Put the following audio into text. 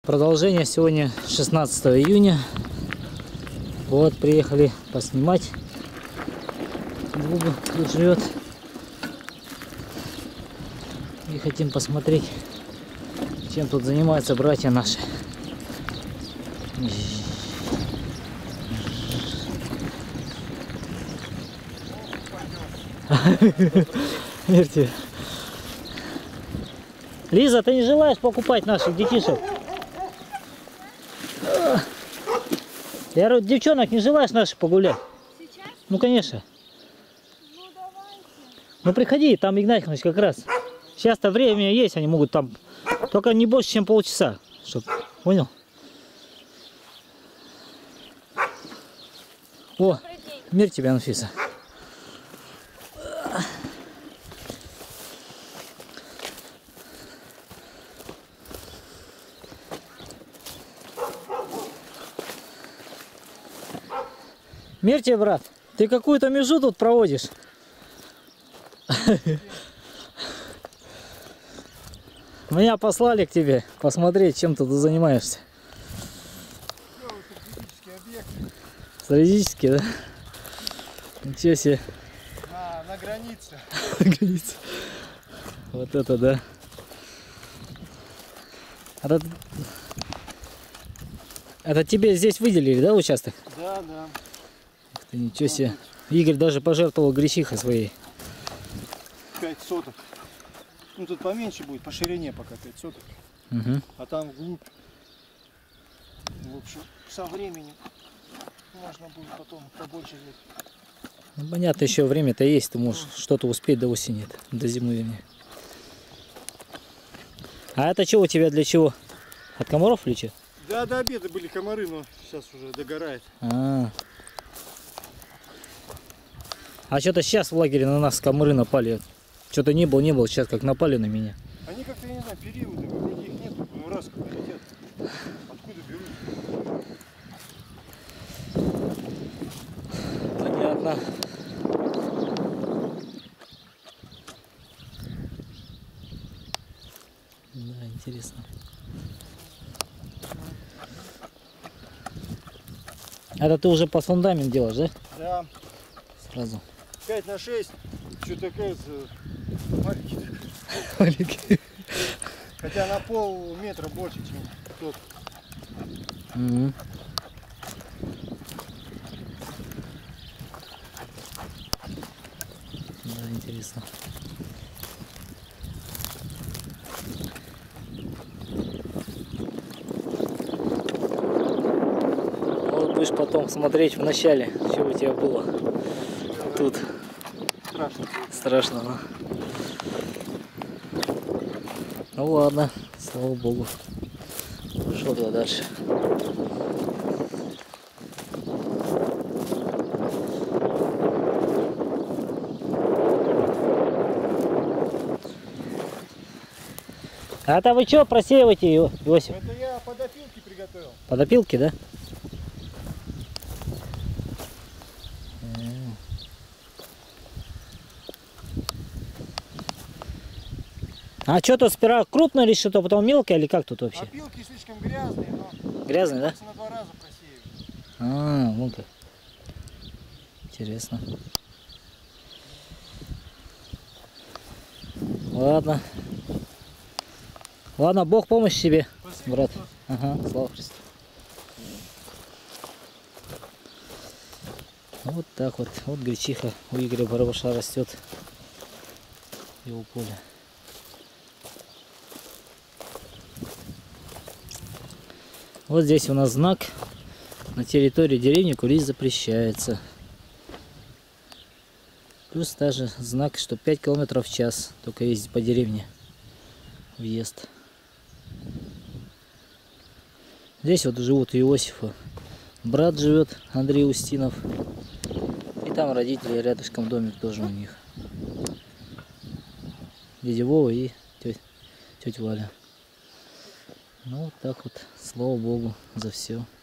Продолжение. Сегодня 16 июня. Вот, приехали поснимать. Буба тут живет. И хотим посмотреть, чем тут занимаются братья наши. Верьте. Лиза, ты не желаешь покупать наших детишек? Я говорю, девчонок, не желаешь наших погулять? Сейчас? Ну, конечно. Ну, давайте. Ну, приходи, там Игнатьевич как раз. Сейчас-то время есть, они могут там, только не больше, чем полчаса. Чтоб, понял? О, мир тебя, Анфиса. Мир тебе, брат, ты какую-то межу тут проводишь. Меня послали к тебе посмотреть, чем ты тут занимаешься. Стратегический, да? Ничего себе. На границе. На границе. Вот это да. Это тебе здесь выделили, да, участок? Да, да. Ух ты, ничего себе. Игорь даже пожертвовал гречихой своей. 5 соток. Ну тут поменьше будет, по ширине пока 5 соток. Угу. А там вглубь. В общем, со временем можно будет потом побольше взять. Ну, понятно, еще время-то есть, ты можешь что-то успеть до осени, до зимы вернее. А это что у тебя, для чего? От комаров или что? Да, до обеда были комары, но сейчас уже догорает. А что-то сейчас в лагере на нас комары напали. Что-то не было, сейчас как напали на меня. Они как-то, я не знаю, периоды, вроде их нет, но раз как летят. Откуда берут? Понятно. Да, интересно. Это ты уже по фундамент делаешь, да? Да. Сразу. 5 на 6. Что такая маленький. Маленький. Хотя на полметра больше, чем тот. Угу. Да, интересно. Вот будешь потом смотреть в начале, что у тебя было тут. Страшно. Страшно, да? Ну ладно, слава богу. Пошел туда дальше. А это вы что просеиваете, Иосиф? Это я под опилки приготовил. Под опилки, да? А что тут сперва крупно или что-то, потом мелкое, или как тут вообще? Опилки слишком грязные, но Грязные, да? на 2 раза просеиваю. А, вон как. Интересно. Ладно. Ладно, Бог помощь тебе, Спасибо, брат. Христос. Ага, слава Христу. Вот так вот. Вот гречиха у Игоря Барабаша растет. Его поле. Вот здесь у нас знак: на территории деревни курить запрещается. Плюс даже знак, что 5 км в час только ездить по деревне. Въезд. Здесь вот живут у Иосифа. Брат живет, Андрей Устинов. И там родители рядышком, домик тоже у них. Дядя Вова и тетя Валя. Ну вот так вот, слава Богу за все.